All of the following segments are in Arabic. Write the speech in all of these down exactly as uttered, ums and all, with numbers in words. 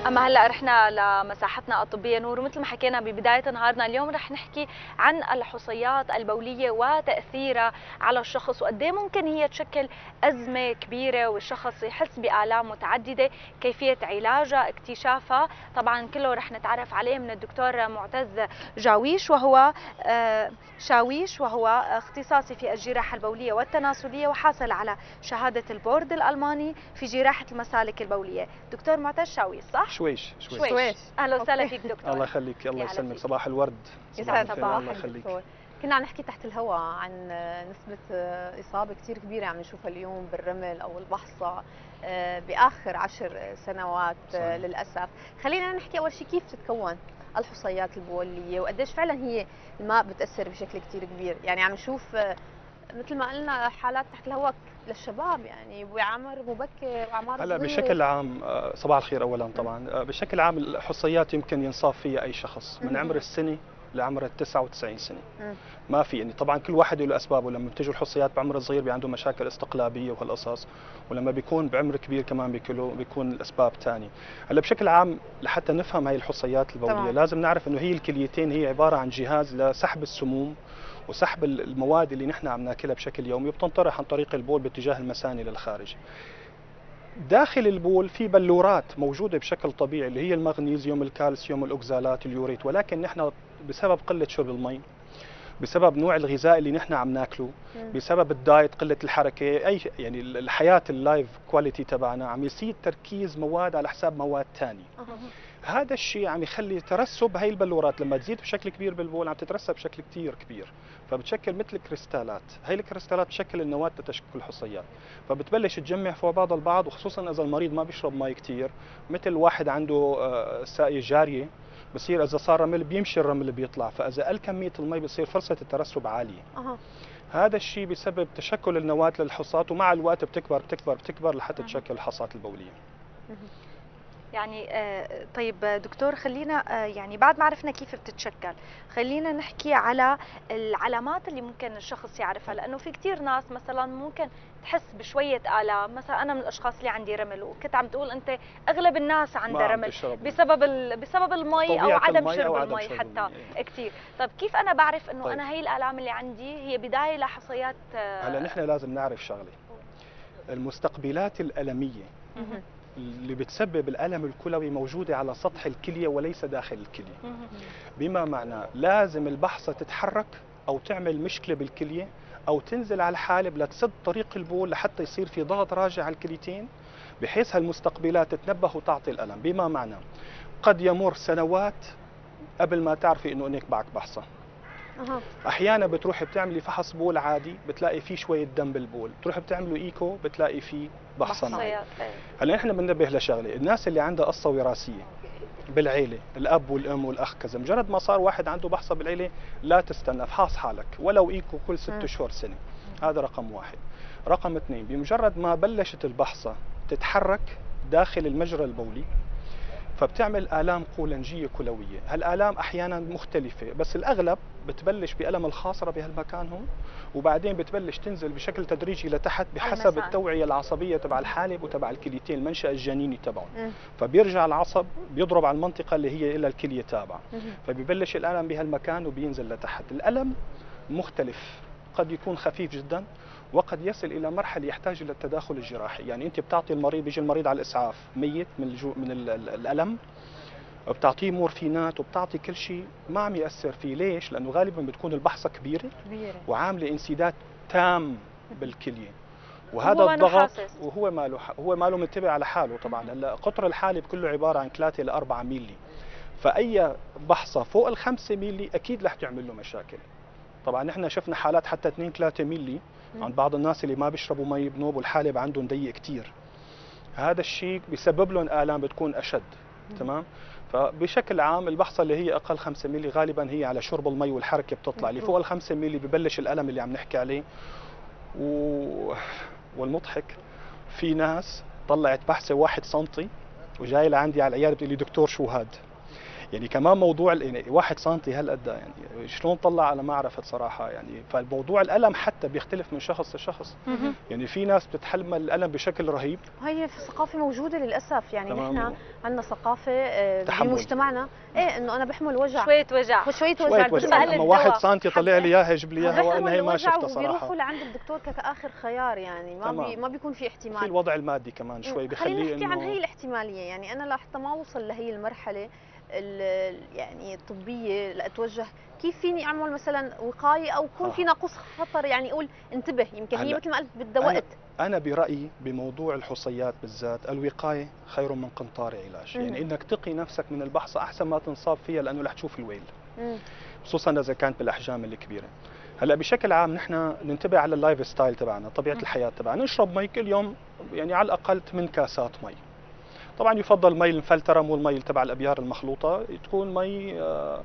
أما هلا رحنا لمساحتنا الطبية نور، ومثل ما حكينا ببداية نهارنا اليوم رح نحكي عن الحصيات البولية وتأثيرها على الشخص، وقد ايه ممكن هي تشكل أزمة كبيرة والشخص يحس بآلام متعددة، كيفية علاجها، اكتشافها، طبعا كله رح نتعرف عليه من الدكتور معتز جاويش وهو آه، شاويش وهو اختصاصي في الجراحة البولية والتناسلية، وحاصل على شهادة البورد الألماني في جراحة المسالك البولية. دكتور معتز شاويش صح؟ شويش شويش, شويش. اهلا وسهلا فيك دكتور. الله يخليك، الله يسلمك، صباح الورد. يسعد صباحك الله يخليك. دكتور. كنا عم نحكي تحت الهواء عن نسبة إصابة كثير كبيرة عم نشوفها اليوم بالرمل أو البحصة بآخر عشر سنوات صحيح. للأسف. خلينا نحكي أول شيء كيف تتكون الحصيات البولية وقديش فعلا هي الماء بتأثر بشكل كثير كبير. يعني عم نشوف مثل ما قلنا حالات تحت الهواء للشباب يعني بعمر مبكر وأعمار هلا بشكل عام صباح الخير اولا طبعا. بشكل عام الحصيات يمكن ينصاب فيها اي شخص من عمر السنه لعمر تسعة وتسعين سنه. ما في يعني طبعا كل واحد له اسبابه، لما بتجي الحصيات بعمر صغير بي عنده مشاكل استقلابيه وهالقصص، ولما بيكون بعمر كبير كمان بيكون بيكون الاسباب ثانيه. هلا بشكل عام لحتى نفهم هاي الحصيات البوليه طبعا. لازم نعرف انه هي الكليتين هي عباره عن جهاز لسحب السموم وسحب المواد اللي نحن عم ناكلها بشكل يومي وبتنطرح عن طريق البول باتجاه المثاني للخارج. داخل البول في بلورات موجوده بشكل طبيعي اللي هي المغنيسيوم، الكالسيوم، الاوكزالات، اليوريت، ولكن نحن بسبب قله شرب المي، بسبب نوع الغذاء اللي نحن عم ناكله، بسبب الدايت، قله الحركه، اي يعني الحياه اللايف كواليتي تبعنا عم يصير تركيز مواد على حساب مواد ثانيه. هذا الشيء عم يخلي ترسب هاي البلورات لما تزيد بشكل كبير بالبول عم تترسب بشكل كثير كبير، فبتشكل مثل كريستالات. هاي الكريستالات بتشكل النواة لتشكل الحصيات، فبتبلش تجمع فوق بعض البعض، وخصوصا اذا المريض ما بيشرب مي كثير، مثل واحد عنده ساقية جارية بصير اذا صار رمل بيمشي الرمل بيطلع، فاذا قل كمية المي بصير فرصة الترسب عالية. أه. هذا الشيء بسبب تشكل النواة للحصات، ومع الوقت بتكبر بتكبر بتكبر لحتى أه. تشكل الحصات البولية. أه. يعني طيب دكتور خلينا يعني بعد ما عرفنا كيف بتتشكل، خلينا نحكي على العلامات اللي ممكن الشخص يعرفها، لانه في كثير ناس مثلا ممكن تحس بشويه الام. مثلا انا من الاشخاص اللي عندي رمل، وكنت عم تقول انت اغلب الناس عندها رمل بسبب بسبب المي او عدم شرب أو المي حتى كثير. طيب كيف انا بعرف انه طيب. انا هي الالام اللي عندي هي بدايه لحصيات؟ هلا نحن لازم نعرف شغله، المستقبلات الالميه اللي بتسبب الألم الكلوي موجودة على سطح الكلية وليس داخل الكلية، بما معناه لازم البحصة تتحرك أو تعمل مشكلة بالكلية أو تنزل على الحالب لتسد طريق البول لحتى يصير في ضغط راجع على الكليتين، بحيث هالمستقبلات تتنبه وتعطي الألم. بما معناه قد يمر سنوات قبل ما تعرفي إنه إنك معك بحصة. أه. احيانا بتروحي بتعملي فحص بول عادي بتلاقي فيه شويه دم بالبول، بتروحي بتعملوا ايكو بتلاقي فيه بحصه معي. هلا نحن بننبه لشغله، الناس اللي عندها قصه وراثيه بالعيله، الاب والام والاخ كذا، مجرد ما صار واحد عنده بحصه بالعيله لا تستنى، فحص حالك ولو ايكو كل ست اشهر سنه. هذا رقم واحد. رقم اثنين، بمجرد ما بلشت البحصه تتحرك داخل المجرى البولي فبتعمل آلام قولنجية كلوية. هالآلام أحيانا مختلفة، بس الأغلب بتبلش بألم الخاصرة بهالمكان هون، وبعدين بتبلش تنزل بشكل تدريجي لتحت بحسب المسان. التوعية العصبية تبع الحالب وتبع الكليتين، المنشأ الجنيني تبعهم، فبيرجع العصب بيضرب على المنطقة اللي هي إلى الكلية تابعة، فبيبلش الألم بهالمكان وبينزل لتحت. الألم مختلف، قد يكون خفيف جدا وقد يصل الى مرحله يحتاج الى التداخل الجراحي. يعني انت بتعطي المريض، بيجي المريض على الاسعاف ميت من الجو من الالم، بتعطيه مورفينات وبتعطي كل شيء، ما عم ياثر فيه. ليش؟ لانه غالبا بتكون البحصه كبيره كبيره وعامله انسداد تام بالكليه، وهذا هو الضغط وهو ماله هو ماله منتبه على حاله. طبعا هلا قطر الحالب كله عباره عن ثلاثة إلى أربعة ميلي، فاي بحصه فوق الخمسة ميلي اكيد رح تعمل له مشاكل. طبعا نحن شفنا حالات حتى اثنين ثلاثة ميلي عند بعض الناس اللي ما بيشربوا مي بنوب والحالب عندهم ضيق كثير. هذا الشيء بيسبب لهم آلام بتكون أشد. تمام؟ فبشكل عام البحصة اللي هي أقل خمسة ميلي غالبا هي على شرب المي والحركة بتطلع، اللي فوق الخمسة ميلي ببلش الألم اللي عم نحكي عليه. و... والمضحك في ناس طلعت بحثة واحد سنتي وجاي لعندي على العيادة بتقول لي دكتور شو هاد؟ يعني كمان موضوع ال- يعني واحد سنتي هالقد يعني شلون طلع انا ما عرفت صراحه يعني. فالموضوع الالم حتى بيختلف من شخص لشخص. مهم. يعني في ناس بتتحمل الالم بشكل رهيب. هي في ثقافه موجوده للاسف، يعني تمام. نحن عندنا ثقافه آه، تحمل. بمجتمعنا ايه انه انا بحمل وجع شويه وجع. شويه شوية وجع وجع. بس قال اما الدواء. واحد سنتي طلع لي اياها يجيب لي اياها وانا هي ما الوجع شفتها وبيروحوا صراحه. لعند الدكتور كاخر خيار، يعني ما بي تمام. ما بيكون في في احتمال. الوضع المادي كمان شوي خلينا بخليه نحكي عن هي انه الاحتماليه، يعني انا لحتى ما اوصل لهي المرحله ال- يعني الطبيه لاتوجه كيف فيني اعمل مثلا وقايه او يكون آه. في ناقوس خطر، يعني اقول انتبه يمكن هي هلا مثل ما قلت بدها وقت. انا برايي بموضوع الحصيات بالذات الوقايه خير من قنطار علاج. يعني مهم. انك تقي نفسك من البحصه احسن ما تنصاب فيها لانه رح تشوف الويل، مم. خصوصا اذا كانت بالاحجام الكبيره. هلا بشكل عام نحن ننتبه على اللايف ستايل تبعنا، طبيعه مم. الحياه تبعنا، نشرب مي كل يوم يعني على الاقل ثمان كاسات مي. طبعا يفضل مي المفلتره مو المي تبع الابيار المخلوطه، تكون مي آه،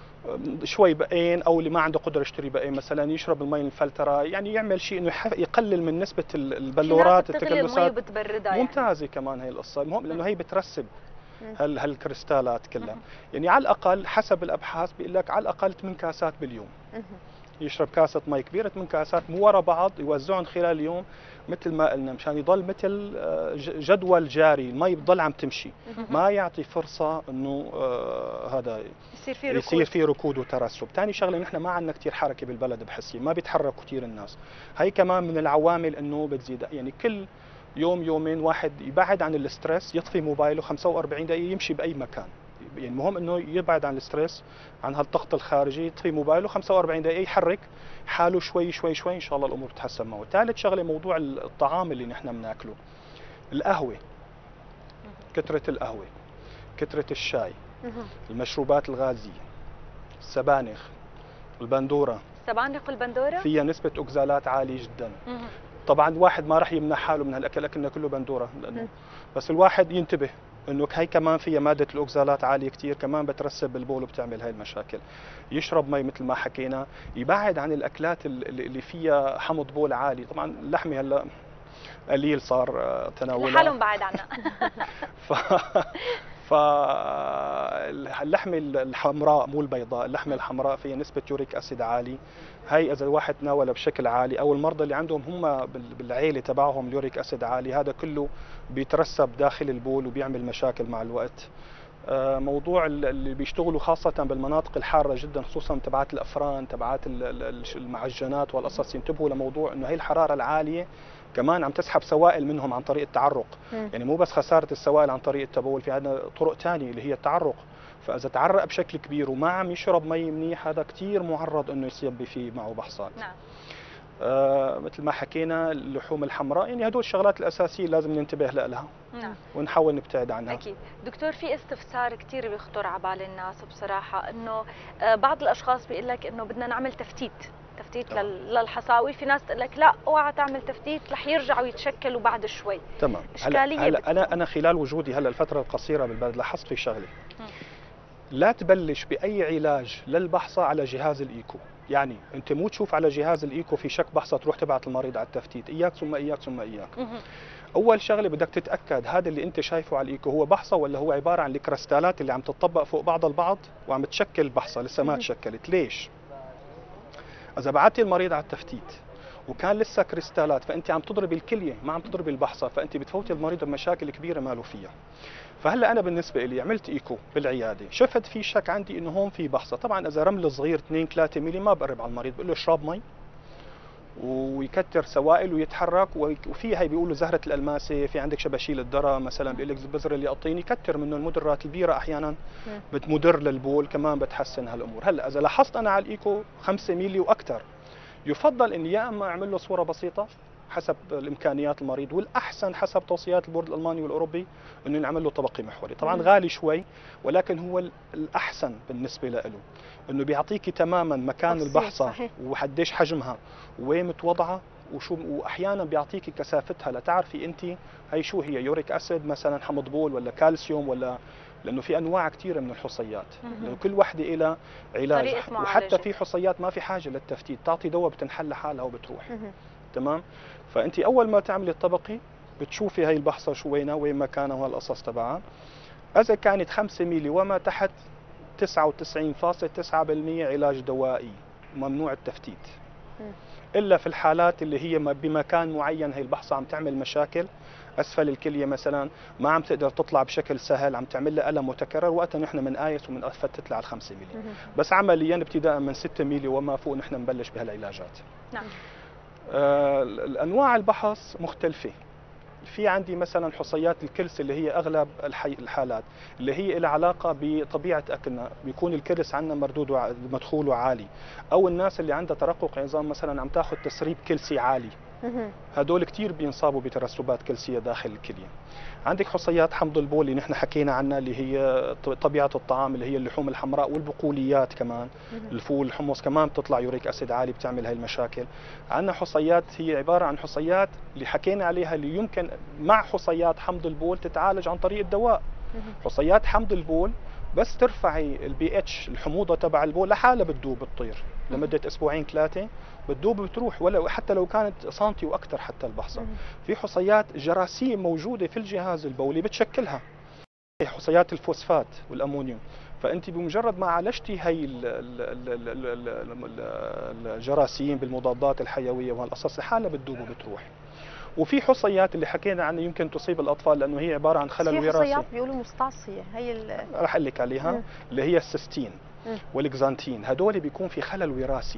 شوي بقين، او اللي ما عنده قدره يشتري بقين مثلا يشرب المي المفلتره، يعني يعمل شيء انه يح- يقلل من نسبه ال- البلورات في ناس بتغلي المي التكلسات. وبتبردها يعني. ممتازه كمان هي القصه، المهم لانه هي بترسب مم. هال هالكريستالات كلها. مهم. يعني على الاقل حسب الابحاث بيقول لك على الاقل ثمان كاسات باليوم. مهم. يشرب كاسه مي كبيره ثمان كاسات مو ورا بعض، يوزعهم خلال اليوم مثل ما قلنا مشان يضل مثل آه، ج- جدول جاري، المي بتضل عم تمشي، مهم. ما يعطي فرصه انه آه، هذا يصير في ركود. يصير في ركود وترسب. ثاني شغله نحن ما عندنا كثير حركه بالبلد بحسي، ما بيتحركوا كثير الناس. هي كمان من العوامل انه بتزيد. يعني كل يوم يومين واحد يبعد عن الاسترس، يطفي موبايله خمسة وأربعين دقيقه يمشي باي مكان. يعني المهم انه يبعد عن الاسترس، عن هالضغط الخارجي، يطفي موبايله خمسة وأربعين دقيقه يحرك حاله شوي شوي شوي، ان شاء الله الامور بتتحسن معه. ثالث شغله موضوع الطعام اللي نحن بناكله، القهوه، كثره القهوه، كثره الشاي، مهم. المشروبات الغازيه، السبانخ، البندوره، السبانخ والبندوره. فيها نسبه اوكزالات عاليه جدا. مهم. طبعا الواحد ما راح يمنع حاله من هالاكل، اكلنا كله بندوره لانه مم. بس الواحد ينتبه انه هي كمان فيها ماده الاوكزالات عاليه كثير، كمان بترسب بالبول وبتعمل هاي المشاكل. يشرب مي مثل ما حكينا، يبعد عن الاكلات ال- اللي فيها حمض بول عالي. طبعا اللحمه هلا قليل صار آه، تناولها لحالهم بعد عنها. ف فاللحمه الحمراء مو البيضاء، اللحمه الحمراء فيها نسبه يوريك اسيد عالي. هي اذا الواحد تناولها بشكل عالي، او المرضى اللي عندهم هم بال- بالعيله تبعهم اليوريك اسيد عالي، هذا كله بيترسب داخل البول وبيعمل مشاكل مع الوقت. آه، موضوع ال- اللي بيشتغلوا خاصة بالمناطق الحارة جدا، خصوصا تبعات الأفران تبعات ال- ال- المعجنات والقصص، ينتبهوا لموضوع انه هي الحرارة العالية كمان عم تسحب سوائل منهم عن طريق التعرق. مم. يعني مو بس خسارة السوائل عن طريق التبول، في عندنا طرق ثانية اللي هي التعرق. فإذا تعرق بشكل كبير وما عم يشرب مي منيح، هذا كثير معرض انه يصيب فيه معه بحصات. نعم. آه مثل ما حكينا اللحوم الحمراء، يعني هدول الشغلات الأساسية لازم ننتبه لها نعم. ونحاول نبتعد عنها. أكيد. دكتور، في استفسار كثير بيخطر على بال الناس بصراحة، إنه آه، بعض الأشخاص بيقول لك إنه بدنا نعمل تفتيت تفتيت تمام. لل- للحصاوي، في ناس تقول لك لا اوعى تعمل تفتيت رح يرجعوا يتشكلوا بعد شوي. تمام. إشكالية هلا هلا بتكون. انا انا خلال وجودي هلا الفتره القصيره بالبلد لاحظت في شغله، مم. لا تبلش باي علاج للبحصه على جهاز الايكو. يعني انت مو تشوف على جهاز الايكو في شك بحصه تروح تبعت المريض على التفتيت، اياك ثم اياك ثم اياك. مهم. اول شغله بدك تتاكد هذا اللي انت شايفه على الايكو هو بحصه ولا هو عباره عن الكريستالات اللي عم تطبق فوق بعض البعض وعم تشكل بحصه لسه ما مهم. تشكلت. ليش؟ اذا بعتي المريض على التفتيت وكان لسه كريستالات، فانت عم تضربي الكليه ما عم تضربي البحصه، فانت بتفوتي المريض بمشاكل كبيره ماله فيها. فهلا انا بالنسبه لي عملت ايكو بالعياده، شفت في شك عندي انه هون في بحصه. طبعا اذا رمل صغير اثنين ثلاثة ملي ما بقرب على المريض، بقول له اشرب مي ويكتر سوائل ويتحرك. وفي هي بيقولوا زهره الالماسه، في عندك شباشيل الذره مثلا بيقول لك بذر اليقطيني، كتر منه المدرات البيره احيانا بتمدر للبول كمان بتحسن هالامور. هلا اذا لاحظت انا على الايكو خمسة ملي واكثر، يفضل اني يا اما اعمل له صوره بسيطه حسب الامكانيات المريض، والاحسن حسب توصيات البورد الالماني والاوروبي انه نعمل له طبقي محوري. طبعا مم. غالي شوي ولكن هو ال- الاحسن بالنسبه له، انه بيعطيكي تماما مكان تفصيل، البحصه صحيح. وحديش حجمها وين متوضعه وشو، واحيانا بيعطيكي كثافتها لتعرفي انت هي شو هي، يوريك اسيد مثلا، حمض بول ولا كالسيوم ولا، لانه في انواع كثيره من الحصيات، مهم. لانه كل وحده لها علاج. طريقة معالجة. وحتى في حصيات ما في حاجه للتفتيت، تعطي دواء بتنحل لحالها وبتروح. مهم. تمام. فانت اول ما تعملي الطبقي بتشوفي هاي البحصه شو وينها، وين مكانها وهالقصص تبعها. اذا كانت خمسة ميلي وما تحت تسعة وتسعين فاصلة تسعة بالمئة علاج دوائي، ممنوع التفتيت. الا في الحالات اللي هي بمكان معين هي البحصه عم تعمل مشاكل اسفل الكليه مثلا، ما عم تقدر تطلع بشكل سهل، عم تعمل لها الم متكرر، وقتها نحن بنقايس وبنفتت لها على خمسة ملي. بس عمليا ابتداء من ستة ملي وما فوق نحن نبلش بهالعلاجات. نعم. آه الانواع البحص مختلفه. في عندي مثلا حصيات الكلس اللي هي اغلب الحي الحالات اللي هي لها علاقه بطبيعه اكلنا، بيكون الكلس عندنا مردوده مدخوله عالي، او الناس اللي عندها ترقق عظام مثلا عم تاخذ تسريب كلسي عالي، هدول كثير بينصابوا بترسبات كلسيه داخل الكليه. عندك حصيات حمض البول اللي نحن حكينا عنها اللي هي طبيعه الطعام اللي هي اللحوم الحمراء والبقوليات كمان، الفول الحمص كمان بتطلع يوريك اسيد عالي بتعمل هاي المشاكل. عندنا حصيات هي عباره عن حصيات اللي حكينا عليها اللي يمكن مع حصيات حمض البول تتعالج عن طريق الدواء. حصيات حمض البول بس ترفعي البي اتش الحموضه تبع البول لحالها بتدوب بتطير لمده اسبوعين ثلاثه، بتدوب بتروح، ولا حتى لو كانت سنتي واكثر حتى البحصه. في حصيات جراثيم موجوده في الجهاز البولي بتشكلها، حصيات الفوسفات والامونيوم، فانت بمجرد ما عالجتي هي الجراثيم بالمضادات الحيويه وهالقصص لحالها بتدوب وبتروح. وفي حصيات اللي حكينا عنها يمكن تصيب الاطفال لانه هي عباره عن خلل وراثي. في حصيات بيقولوا مستعصيه، هي رح اقول لك عليها مم. اللي هي السيستين والاكزانتين، هدول بيكون في خلل وراثي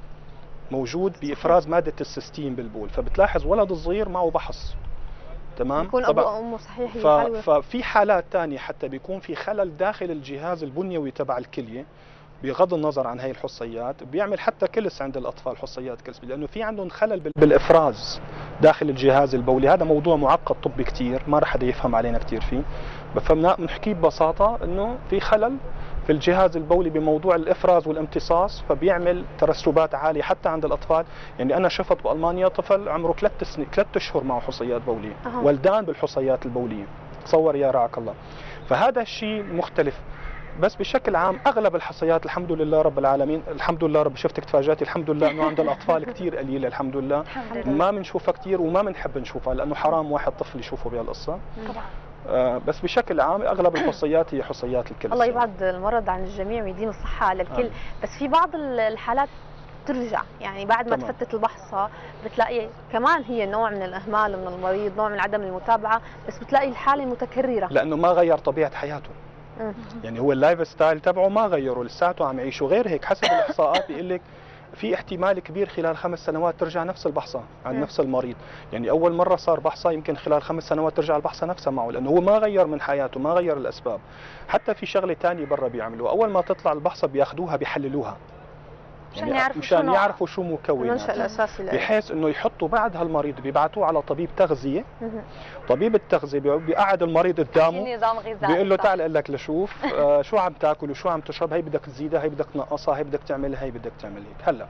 موجود بافراز ماده السيستين بالبول، فبتلاحظ ولد صغير معه بحص، تمام، يكون ابوه او امه صحيح. ف... ففي حالات ثانيه حتى بيكون في خلل داخل الجهاز البنيوي تبع الكليه بغض النظر عن هي الحصيات، بيعمل حتى كلس عند الاطفال، حصيات كلس، لانه في عندهم خلل بالافراز داخل الجهاز البولي. هذا موضوع معقد طبي كثير ما راح حدا يفهم علينا كثير فيه، بفهمنا بنحكيه ببساطه انه في خلل في الجهاز البولي بموضوع الافراز والامتصاص، فبيعمل ترسبات عاليه حتى عند الاطفال. يعني انا شفت بالمانيا طفل عمره ثلاث سنين ثلاث اشهر معه حصيات بوليه، أه. ولدان بالحصيات البوليه، تصور يا رعاك الله. فهذا الشيء مختلف. بس بشكل عام اغلب الحصيات الحمد لله رب العالمين، الحمد لله رب، شفتك تفاجأتي، الحمد لله انه عند الاطفال كثير قليله الحمد لله، ما بنشوفها كثير وما بنحب نشوفها لانه حرام واحد طفل يشوفه بهالقصه. طبعا. آه بس بشكل عام اغلب الحصيات هي حصيات الكلى. الله يبعد المرض عن الجميع ويديم الصحه على الكل. آه. بس في بعض الحالات ترجع، يعني بعد ما تمام. تفتت البحصه بتلاقي كمان هي نوع من الاهمال من المريض، نوع من عدم المتابعه، بس بتلاقي الحاله متكرره لانه ما غير طبيعه حياته. يعني هو اللايف ستايل تبعه ما غيره، لساته عم يعيشه. غير هيك حسب الاحصاءات بيقول لك في احتمال كبير خلال خمس سنوات ترجع نفس البحصه عند نفس المريض. يعني اول مره صار بحصه يمكن خلال خمس سنوات ترجع البحصه نفسها معه، لانه هو ما غير من حياته، ما غير الاسباب. حتى في شغله ثانيه برا بيعملوها، اول ما تطلع البحصه بياخذوها بيحللوها مشان يعني يعرفوا مشان شو يعرفوا شو مكوناتها، بحيث انه يحطوا بعد هالمريض بيبعتوه على طبيب تغذيه. طبيب التغذيه بيقعد المريض قدامه نظام غذائي، بيقول له تعال اقول لك لشوف آه شو عم تاكل وشو عم تشرب، هي بدك تزيدها، هي بدك تنقصها، هي بدك تعمل هي بدك تعمل هيك. هلا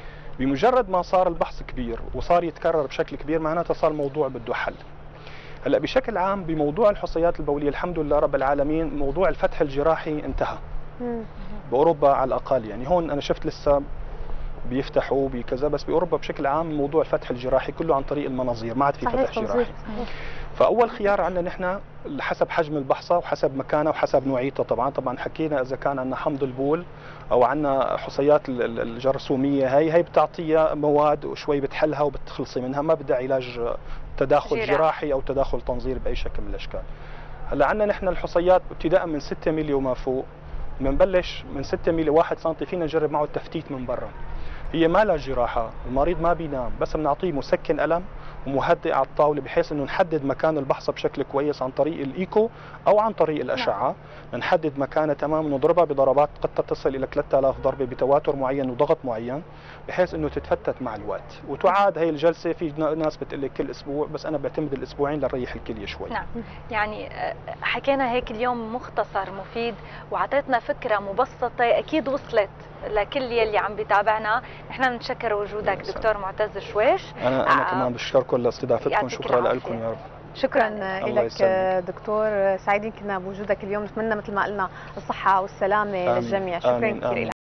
بمجرد ما صار البحث كبير وصار يتكرر بشكل كبير معناتها صار الموضوع بده حل. هلا بشكل عام بموضوع الحصيات البوليه الحمد لله رب العالمين موضوع الفتح الجراحي انتهى باوروبا على الاقل. يعني هون انا شفت لسه بيفتحوا بكذا، بس باوروبا بشكل عام موضوع الفتح الجراحي كله عن طريق المناظير، ما عاد في فتح جراحي. فاول خيار عندنا نحن حسب حجم البحصه وحسب مكانها وحسب نوعيتها. طبعا طبعا حكينا اذا كان عندنا حمض البول او عندنا حصيات الجرثوميه، هي هي بتعطيها مواد وشوي بتحلها وبتخلصي منها، ما بدها علاج تداخل جراحي, جراحي او تداخل تنظير باي شكل من الاشكال. هلا عندنا نحن الحصيات ابتداء من ستة ملي وما فوق، بنبلش من ستة ملي واحد سنتي فينا نجرب معه التفتيت من برا. هي ما لها جراحه، المريض ما بينام، بس بنعطيه مسكن الم ومهدئ على الطاوله بحيث انه نحدد مكان البحصه بشكل كويس عن طريق الايكو او عن طريق الاشعه. نحدد مكانها تمام، نضربها بضربات قد تصل الى ثلاثة آلاف ضربه بتواتر معين وضغط معين بحيث انه تتفتت مع الوقت. وتعاد هي الجلسه، في ناس بتقول لك كل اسبوع، بس انا بعتمد الاسبوعين لنريح الكليه شوي. نعم، يعني حكينا هيك اليوم مختصر مفيد واعطيتنا فكره مبسطه اكيد وصلت لكل يلي عم بيتابعنا. نحن بنتشكر وجودك دكتور معتز شويش. انا انا آه كمان بشكركم لاستضافتكم، شكرا لكم يا رب. شكرا لك دكتور، سعيدين كنا بوجودك اليوم، نتمنى مثل ما قلنا الصحه والسلامه للجميع. شكرا كثير لك.